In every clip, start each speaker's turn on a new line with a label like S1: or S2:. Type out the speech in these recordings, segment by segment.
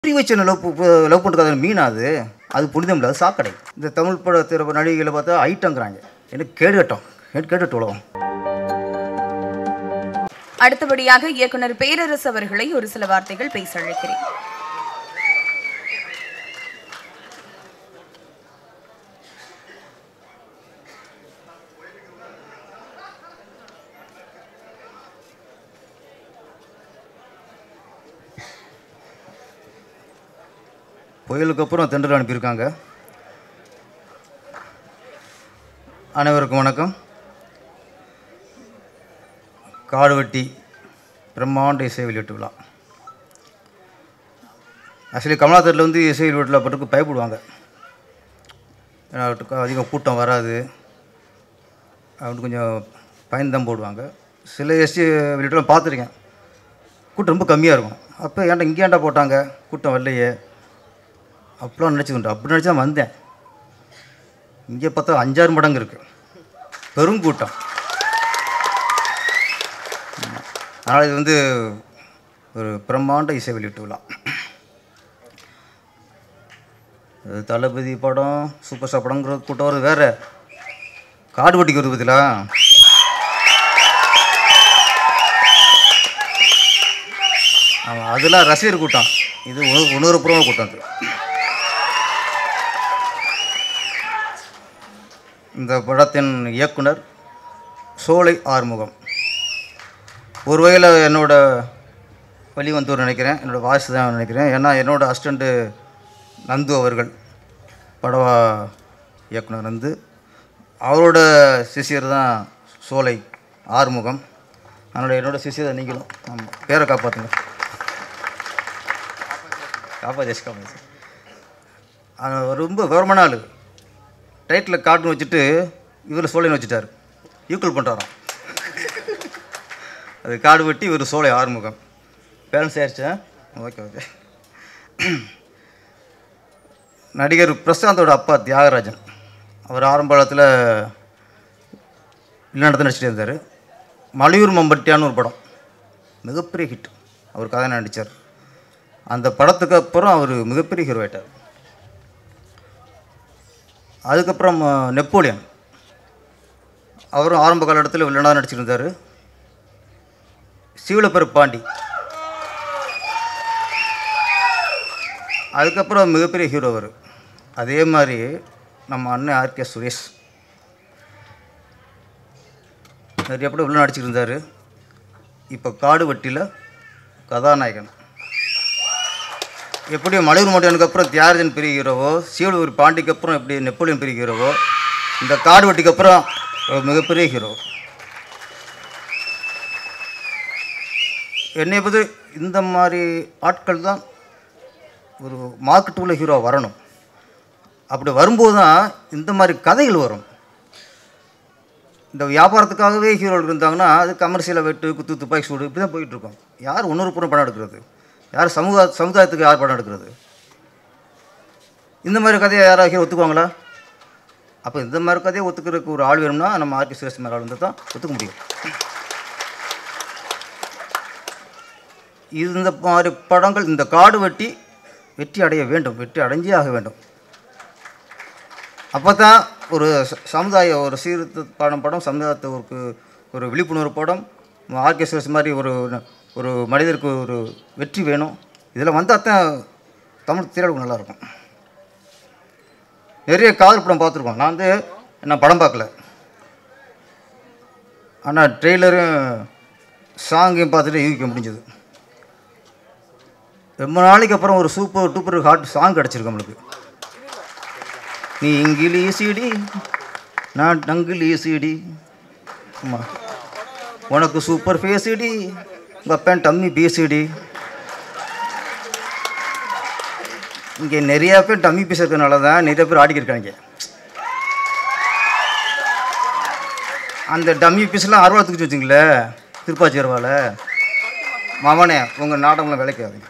S1: புரி வச்சு லவ் பண்ணுறதுக்காக மீனா அது புனிதம் இல்லை, அது சாக்கடை. இந்த தமிழ் படத்தில் நடிகைகளை பார்த்தா ஐட்டங்கிறாங்க. எனக்கு கேட்டுட்டோம் உலகம்.
S2: அடுத்தபடியாக இயக்குனர் பேரரசு அவர்களை ஒரு சில வார்த்தைகள் பேச அழைக்கிறேன்.
S1: புயலுக்கு அப்புறம் தென்றல் அனுப்பியிருக்காங்க. அனைவருக்கும் வணக்கம். காடுவெட்டி பிரம்மாண்ட இசை வெளியீட்டு விழா. ஆக்சுவலி கமலாத்தரில் இசை வெளியீட்டு விழா பட்டுக்கு பயப்படுவாங்க, அதிகம் கூட்டம் வராது அப்படின்னு கொஞ்சம் பயன்தான் போடுவாங்க. சில எஸ்டி வெளியீட்டுலாம் பார்த்துருக்கேன், கூட்டம் ரொம்ப கம்மியாக இருக்கும். அப்போ ஏன்டா இங்கே ஏன்டா போட்டாங்க, கூட்டம் வரலையே அப்படிலாம் நினச்சிக்கிட்டோம். அப்படி நினச்சா வந்தேன். இங்கே பார்த்தா 5-6 மடங்கு இருக்குது, பெருங்கூட்டம். அதனால் இது ஒரு பிரம்மாண்ட இசை வெளியீட்டு விழா. தளபதி படம் சூப்பர் ஸ்டார் படங்கிற கூட்டம் வருது வேறு, காடுவெட்டிக்கு வருது பற்றிலா. ஆமாம், அதெல்லாம் ரசிகர் கூட்டம், இது உணர்வுபூர்வமான கூட்டம். அது இந்த படத்தின் இயக்குனர் சோலை ஆறுமுகம். ஒரு வகையில் என்னோடய வழி வந்தவர் நினைக்கிறேன், என்னோடய வாய்ஸ் தான் நினைக்கிறேன். ஏன்னா என்னோடய அசிஸ்டண்ட்டு நந்து அவர்கள் படவா இயக்குனர் நந்து, அவரோட சிஷியர் தான் சோலை ஆறுமுகம். அதனால் என்னோடய சிஷியர் தான் நீங்களும். ஆமாம், பேரை காப்பாற்றுங்க. காப்பாற்றி ரொம்ப விவரமான ஆள். டைட்டில் காட்டுன்னு வச்சுட்டு இவர் சோலைன்னு வச்சுட்டார், ஈக்குவல் பண்ணுறாராம். அது காடு வெட்டி இவர் சோலை ஆறுமுகம். பேலன்ஸ் ஆயிடுச்சா? ஓகே. நடிகர் பிரசாந்தோட அப்பா தியாகராஜன், அவர் ஆரம்ப காலத்தில் வெளிநாட்டில் நடிச்சிட்டு இருந்தார். மலையூர் மம்பட்டியான்னு ஒரு படம் மிகப்பெரிய ஹிட், அவர் கதை நடித்தார். அந்த படத்துக்கு அப்புறம் அவர் மிகப்பெரிய ஹீரோ ஆகிட்டார். அதுக்கப்புறம் நெப்போலியன், அவரும் ஆரம்ப காலகட்டத்தில் வில்லனாக நடிச்சிருந்தார். சீவலப்பெரு பாண்டி, அதுக்கப்புறம் மிகப்பெரிய ஹீரோ அவர். அதே மாதிரி நம்ம அண்ணன் ஆர்கே சுரேஷ் நிறைய படம் வில்லன் நடிச்சிருந்தார். இப்போ காடுவெட்டியில் கதாநாயகன். எப்படி மலையூர் மட்டியானுக்கு அப்புறம் தியாகராஜன் பெரிய ஹீரோவோ, சீவலப்பெரு பாண்டிக்கு அப்புறம் எப்படி நெப்போலியன் பெரிய ஹீரோவோ, இந்த காடுவெட்டிக்கு அப்புறம் மிகப்பெரிய ஹீரோ. என்னை பற்றி இந்த மாதிரி ஆட்கள் தான் ஒரு மார்க்கெட் உள்ள ஹீரோ வரணும். அப்படி வரும்போது தான் இந்த மாதிரி கதைகள் வரும். இந்த வியாபாரத்துக்காகவே ஹீரோகள் இருந்தாங்கன்னா அது கமர்ஷியலை வெட்டு குத்து துப்பாக்கி சூடு இப்படி தான் போயிட்டுருக்கோம். யார் உணர்வுபூர்வம் படம் எடுக்கிறது, யார் சமுதாயத்துக்கு யார் படம் எடுக்கிறது? இந்த மாதிரி கதையை யாராவது ஹீரோ ஒத்துக்குவாங்களா? அப்போ இந்த மாதிரி கதையை ஒத்துக்கிறதுக்கு ஒரு ஆள் வேணும்னா நம்ம ஆர்கே சுரேஷ் மாதிரி ஆள் வந்து தான் ஒத்துக்க முடியும். இந்த மாதிரி படங்கள், இந்த காடு வெற்றி அடைய வேண்டும், வெற்றி அடைஞ்சே ஆக வேண்டும். அப்போ தான் ஒரு சமுதாய ஒரு சீர்திருத்த படம், சமுதாயத்துக்கு ஒரு விழிப்புணர்வு படம், ஆர்கே சுரேஷ் மாதிரி ஒரு மனிதருக்கு ஒரு வெற்றி வேணும். இதில் வந்தால் தான் தமிழ் திரையுலகம் நல்லாயிருக்கும். நிறைய காதல் படம் பார்த்துருக்கோம். நான் படம் பார்க்கல, ஆனால் ட்ரெய்லரும் சாங்கையும் பார்த்துட்டு யூகிக்க முடிஞ்சது. ரொம்ப நாளைக்கு அப்புறம் ஒரு சூப்பர் டூப்பர் ஹாட் சாங் கிடச்சிருக்கு நம்மளுக்கு. நீ இங்கிலீஷிடி நான் டங்கிலீஷிடி, ஆமாம் உனக்கு சூப்பர் ஃபேஸிடி உங்கள் அப்பன் டம்மி பீஸிடி. இங்கே நிறையா பேர் டம்மி பீஸ் இருக்கிறதுனால தான் நிறைய பேர் ஆடிக்கிருக்காங்க. அந்த டம்மி பீஸ்லாம் அறுவா தூக்கி வச்சுங்களே திருப்பாச்சி அருவாவில். மாமனே உங்கள் நாடகம்லாம் விளைக்காதுங்க.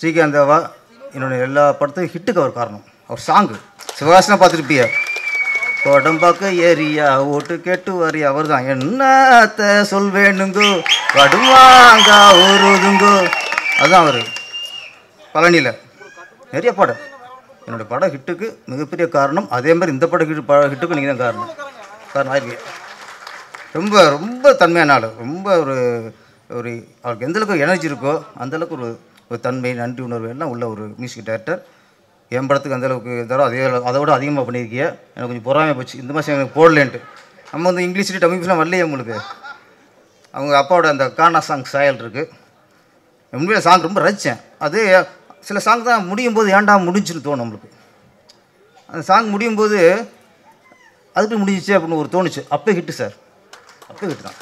S1: ஸ்ரீகாந்த் தேவா என்னோட எல்லா படத்துக்கும் ஹிட்டுக்கு அவர் காரணம். அவர் சாங்கு சிவகாசனாக பார்த்துருப்பிய, கொடம்பாக்க ஏரியா ஓட்டு கேட்டு வரி அவர் தான் என்னத்த சொல்வேணுங்கோ கடுமாங்க ஊருதுங்கோ. அதுதான் அவர் பழனியில் நிறைய படம். என்னுடைய படம் ஹிட்டுக்கு மிகப்பெரிய காரணம். அதே மாதிரி இந்த படம் ஹிட்டுக்கு நீங்கள் தான் காரணம் ஆயிருக்கு. ரொம்ப ரொம்ப தன்மையான ஆள். ரொம்ப ஒரு ஒரு அவருக்கு எந்தளவுக்கு எனர்ஜி இருக்கோ அந்தளவுக்கு ஒரு தன்மை, நன்றி உணர்வு எல்லாம் உள்ள ஒரு மியூசிக் டைரக்டர். என் படத்துக்கு அந்தளவுக்கு இருந்தாலும் அதை விட அதிகமாக பண்ணியிருக்கிய. எனக்கு கொஞ்சம் பொறாமையாக போச்சு இந்த மாதிரி எனக்கு போடலேன்ட்டு. நம்ம வந்து இங்கிலீஷ் தமிழ்லாம் வரலையே உங்களுக்கு. அவங்க அப்பாவோட அந்த கானா சாங் சாயல் இருக்குது. உண்மையில சாங் ரொம்ப ரசித்தேன். அது சில சாங் தான் முடியும் போது ஏன்டா முடிஞ்சுன்னு தோணும் நம்மளுக்கு. அந்த சாங் முடியும் போது அதுக்கு முடிஞ்சிச்சு அப்படின்னு ஒரு தோணுச்சு. அப்போ ஹிட்டு சார், அப்போ ஹிட்டு தான்.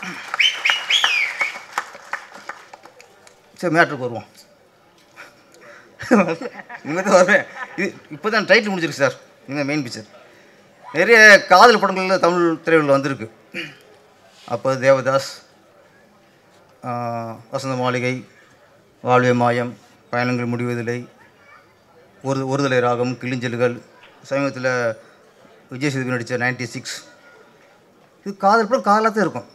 S1: சரி, மேட்ருக்கு வருவோம். இனிமேல் தான் வருவேன். இது இப்போ தான் டைட்டில் முடிஞ்சிருக்கு சார். இனிமேல் மெயின் பிக்சர். நிறைய காதல் படங்களில் தமிழ் திரைகளில் வந்திருக்கு. அப்போ தேவதாஸ், வசந்த மாளிகை, வாழ்வே மாயம், பயணங்கள் முடிவதில்லை, ஒருதலை ராகம், கிளிஞ்சல்கள், சமீபத்தில் விஜய் சேதுபதி நடித்த 96. இது காதல் படம் காதலாக இருக்கும்.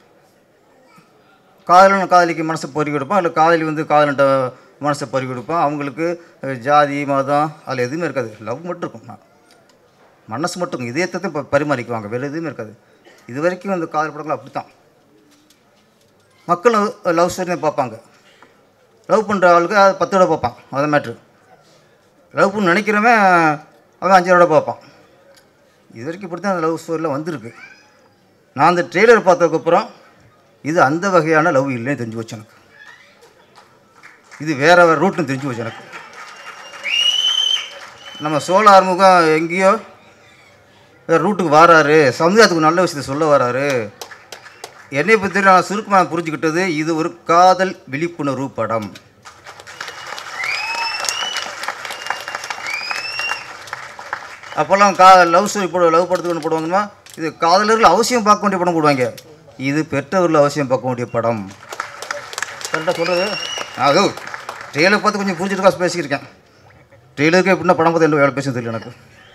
S1: காதலன் காதலிக்கு மனசை பறி கொடுப்பான், இல்லை காதலி வந்து காதலன்ட்ட மனசை பறி கொடுப்பான். அவங்களுக்கு ஜாதி மதம் அதில் எதுவுமே இருக்காது. லவ் மட்டும் இருக்கும். மனசு மட்டும் இருக்கும். இதயத்தை பரிமாறிக்குவாங்க, வேறு எதுவுமே இருக்காது. இது வரைக்கும் அந்த காதல் படங்கள் அப்படி தான். மக்கள் லவ் ஸ்டோரி தான் பார்ப்பாங்க. லவ் பண்ணுற ஆளுக்கு அது 10 தடவை பார்ப்பான். அதான் மேட்ரு. லவ் பண்ணு நினைக்கிறவன் அவன் 5 தடவை பார்ப்பான். இது வரைக்கும் இப்படி தான் அந்த லவ் ஸ்டோரியில் வந்திருக்கு. நான் அந்த ட்ரெய்லர் பார்த்ததுக்கப்புறம் இது அந்த வகையான லவ் இல்லைன்னு தெரிஞ்சு போச்சு எனக்கு. இது வேறு ரூட்னு தெரிஞ்சு போச்சு எனக்கு. நம்ம சோழ ஆறுமுகம் எங்கேயோ வேறு ரூட்டுக்கு வராரு, சமுதாயத்துக்கு நல்ல விஷயத்தை சொல்ல வராரு. என்னை பற்றி நான் சுருக்கமாக புரிஞ்சுக்கிட்டது, இது ஒரு காதல் விழிப்புணர்வு படம். அப்போல்லாம் லவ் ஸ்டோரி லவ் படத்துக்கு ஒன்று போடுவாங்கன்னா இது காதலர்கள் அவசியம் பார்க்க வேண்டிய படம் போடுவாங்க. இது பெற்றவர்கள் அவசியம் பார்க்க வேண்டிய படம். கரெக்டாக சொல்கிறது. அது ட்ரெயிலர் பார்த்து கொஞ்சம் புரிஞ்சுட்டு பேசியிருக்கேன். ட்ரெயிலருக்கு எப்படின்னா படம் பார்த்து என்ன வேலை பேச தெரியல எனக்கு.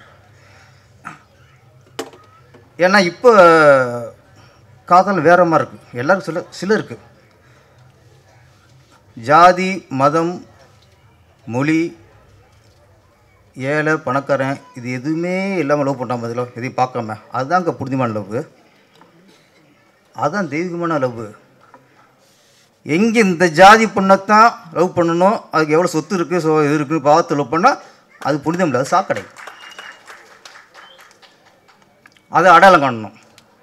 S1: ஏன்னா இப்போ காதல் வேற மாதிரி இருக்குது. எல்லாருக்கும் சிலருக்கு ஜாதி, மதம், மொழி, ஏழை, பணக்காரன் இது எதுவுமே இல்லாமல் லவ் பண்ணுறான். பதிலோ எதையும் பார்க்காம அதுதான் அங்கே புரிதமான லவ். அதுதான் தெய்வீகமான லவ். எங்கே இந்த ஜாதி பொண்ணைத்தான் லவ் பண்ணணும், அதுக்கு எவ்வளோ சொத்து இருக்குது, இது இருக்குன்னு பார்த்து லவ் பண்ணால் அது புனிதம் இல்லை, அது சாக்கடை. அதை அடையாளம் காணணும்.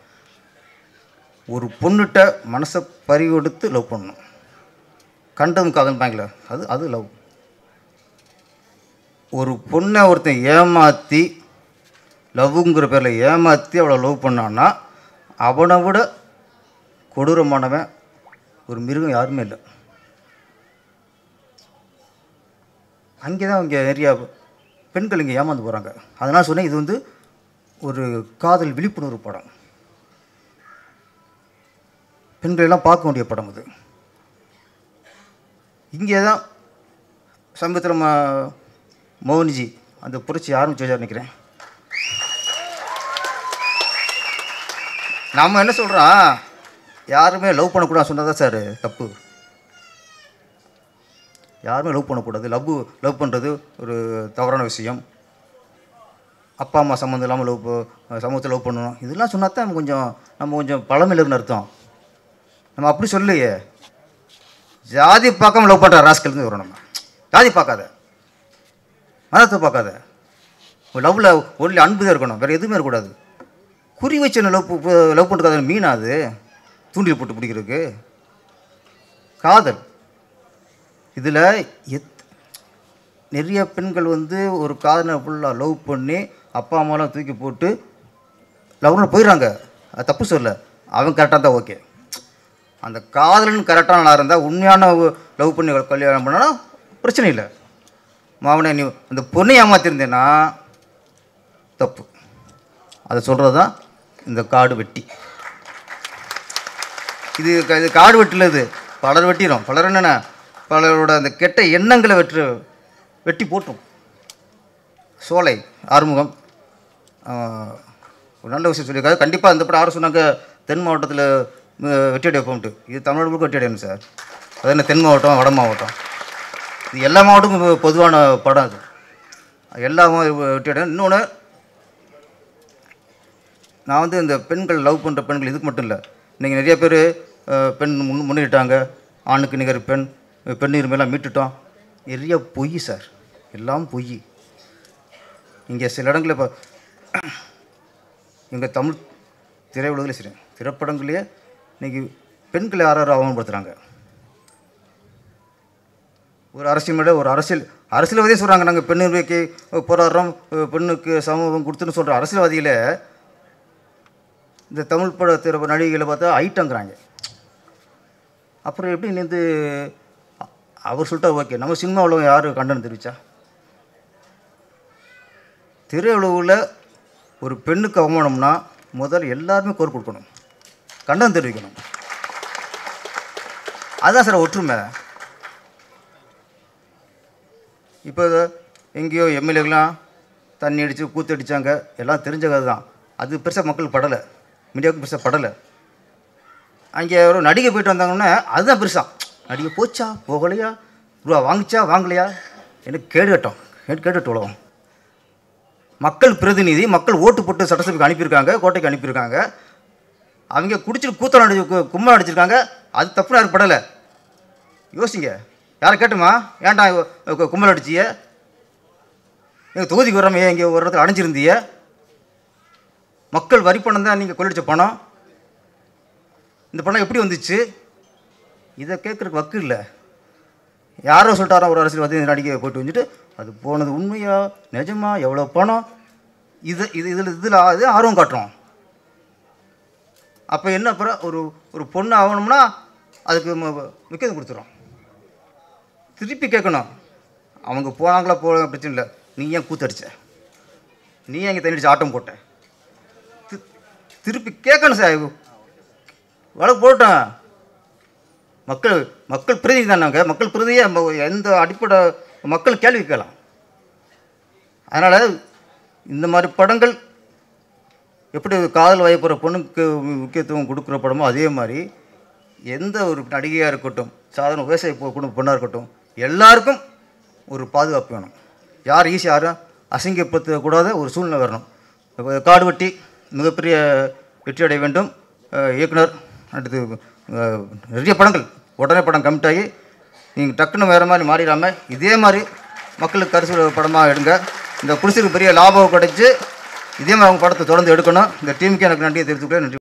S1: ஒரு பொண்ணுகிட்ட மனசை பறி கொடுத்து லவ் பண்ணணும். கண்டதும் காதல் பாங்கில் அது லவ். ஒரு பொண்ணை ஒருத்தன் ஏமாற்றி லவ்ங்கிற பேரில் ஏமாற்றி அவளை லவ் பண்ணான்னா அவனை விட கொடூரமானவன் ஒரு மிருகம் யாருமே இல்லை. அங்கே தான் இங்கே நிறையா பெண்கள் இங்கே ஏமாந்து போகிறாங்க. அதனால் சொன்னேன் இது வந்து ஒரு காதல் விழிப்புணர்வு படம். பெண்களெல்லாம் பார்க்க வேண்டிய படம் அது. இங்கே தான் சமீபத்தில் மோகன்ஜி அந்த புரட்சி ஆரம்பிச்சு நினைக்கிறேன். நம்ம என்ன சொல்கிறோம், யாருமே லவ் பண்ணக்கூடாது சொன்னதான் சார் தப்பு. யாருமே லவ் பண்ணக்கூடாது. லவ் பண்ணுறது ஒரு தவறான விஷயம். அப்பா அம்மா சம்மந்தம் இல்லாமல் சமூகத்தில் லவ் பண்ணணும் இதெல்லாம் சொன்னால் தான் நம்ம கொஞ்சம் பழமையிலன்னு அர்த்தம். நம்ம அப்படி சொல்லையே. ஜாதி பார்க்காம லவ் பண்ணுற ராஸ்கல்னு வரும். நம்ம ஜாதி பார்க்காத, மதத்தை பார்க்காத. லவ்வில் ஒன்லி அன்பு தான் இருக்கணும், வேறு எதுவுமே இருக்கக்கூடாது. குறி வச்சு லவ் பண்ணுறதுக்காத மீனா அது தூண்டில் போட்டு பிடிக்கிறதுக்கு. காதல் இதில் நிறைய பெண்கள் வந்து ஒரு காதலை ஃபுல்லாக லவ் பண்ணி அப்பா அம்மாலாம் தூக்கி போட்டு லவ்னு போயிடுறாங்க. அது தப்பு சொல்ல, அவன் கரெக்டாக தான் ஓகே. அந்த காதலன் கரெக்டாக நல்லா இருந்தால் உண்மையான லவ் பண்ணி கல்யாணம் பண்ணாலும் பிரச்சனை இல்லை. மாவனே நீ அந்த பொண்ணை ஏமாத்திருந்தேன்னா தப்பு. அதை சொல்கிறது தான் இந்த காடு வெட்டி. இது காடு வெட்டில் இது பலர் வெட்டிடும். பலர் என்னென்ன பலரோட அந்த கெட்ட எண்ணங்களை வெட்டி போட்டும். சோலை ஆறுமுகம் ஒரு நல்ல விஷயம் சொல்லியிருக்காரு. கண்டிப்பாக அந்த படம் யாரும் சொன்னாங்க தென் மாவட்டத்தில் வெற்றியடை போன்ட்டு, இது தமிழ்நாடு முழுக்க வெற்றியடையணும் சார். அது என்ன தென் மாவட்டம் வட மாவட்டம், இது எல்லா மாவட்டமும் பொதுவான படம். அது எல்லா வெற்றியடையும். இன்னொன்று, நான் வந்து இந்த பெண்கள் லவ் பண்ணுற பெண்கள் இதுக்கு மட்டும் இல்லை, இன்றைக்கி நிறைய பேர் பெண் முன்னிட்டாங்க, ஆணுக்கு நிகர் பெண், பெண் உரிமையெல்லாம் மீட்டுட்டோம். நிறைய பொய் சார், எல்லாம் பொய். இங்கே சில இடங்களில் இப்போ எங்கள் தமிழ் திரையுலகில் சரி திரைப்படங்களே இன்றைக்கி பெண்களை யாரும் அவமானப்படுத்துகிறாங்க. ஒரு அரசியல் மேலே ஒரு அரசியல்வாதியும் சொல்கிறாங்க நாங்கள் பெண் உரிமைக்கு போராடுறோம், பெண்ணுக்கு சமூகம் கொடுத்துன்னு சொல்கிற அரசியல்வாதிகளை இந்த தமிழ் பட நடிகைகளை பார்த்தா ஐட்டங்கிறாங்க. அப்புறம் எப்படி இருந்து அவர் சொல்லிட்டா ஓகே, நம்ம சினிமாவில் யார் கண்டனம் தெரிவித்தா? திரையுலகில் ஒரு பெண்ணுக்கு அவமானம்னா முதல்ல எல்லாருமே குரல் கொடுக்கணும், கண்டனம் தெரிவிக்கணும். அதுதான் சார் ஒற்றுமை. இப்போ எங்கேயோ எம்எல்ஏக்கெலாம் தண்ணி அடித்து கூத்தடிச்சாங்க, எல்லாம் தெரிஞ்ச கதை தான். அது பெருசாக மக்கள் படலை, மீடியாவுக்கு பெருசாக படலை. அங்கே ஒரு நடிகை போயிட்டு வந்தாங்கன்னா அதுதான் பெருசாக, நடிகை போச்சா போகலையா, ரூபா வாங்கிச்சா வாங்கலையா, எனக்கு கேடுகட்டும் உலகம். மக்கள் பிரதிநிதி, மக்கள் ஓட்டு போட்டு சட்டசபைக்கு அனுப்பியிருக்காங்க, கோட்டைக்கு அனுப்பியிருக்காங்க. அவங்க குடிச்சிட்டு கூத்தம் கும்பல் அடிச்சிருக்காங்க, அது தப்புன்னு யாரும் படலை. யோசிங்க, யாரை கேட்டுமா ஏன்டா கும்பல் அடிச்சிய, எங்கள் தொகுதிக்கு வராமல் இங்கே ஒரு இடத்துல அடைஞ்சிருந்திய, மக்கள் வரி பணம் தான் நீங்கள் கொள்ளடிச்ச பணம், இந்த பணம் எப்படி வந்துச்சு? இதை கேட்குறதுக்கு வக்கு இல்லை. யாரோ சொல்லிட்டாரோ ஒரு அரசியல்வாதி நடிகை போய்ட்டு வந்துட்டு அது போனது உண்மையா நிஜமா எவ்வளோ பணம், இதில் அது ஆர்வம் காட்டுறோம். அப்போ என்ன, அப்புறம் ஒரு பொண்ணு ஆகணும்னா அதுக்கு முக்கியத்துவம் கொடுத்துரும். திருப்பி கேட்கணும், அவங்க போனாங்களா போக பிரச்சனை இல்லை, நீ ஏன் கூத்தடிச்ச, நீ ஏன் இங்கே தண்ணி ஆட்டம் போட்ட, திருப்பி கேட்கணும் சார். வழக்கு போட்டோம். மக்கள் பிரதிநிதி தானாங்க, மக்கள் பிரதியை எந்த அடிப்படை மக்கள் கேள்வி கேட்கலாம். அதனால் இந்த மாதிரி படங்கள் எப்படி காதல் வயப்படுற பொண்ணுக்கு முக்கியத்துவம் கொடுக்குற படமோ அதே மாதிரி எந்த ஒரு நடிகையாக இருக்கட்டும், சாதாரண விவசாய குடும்ப பொண்ணாக இருக்கட்டும், எல்லாருக்கும் ஒரு பாதுகாப்பு வேணும். யார் யாரும் அசிங்கப்படுத்தக்கூடாத ஒரு சூழ்நிலை வரணும். காடு வெட்டி மிகப்பெரிய வெற்றி அடைய வேண்டும். இயக்குனர் அடுத்து நிறைய படங்கள் உடனே படம் கமிட் ஆகி நீங்கள் டக்குன்னு வேறு மாதிரி மாறிடாமல் இதே மாதிரி மக்களுக்கு கருசு படமாக எடுங்க. இந்த குடிசுக்கு பெரிய லாபம் கிடைச்சி இதே மாதிரி அவங்க படத்தை தொடர்ந்து எடுக்கணும். இந்த டீமுக்கு எனக்கு நன்றியை தெரிவித்துக்கிறேன். நன்றி.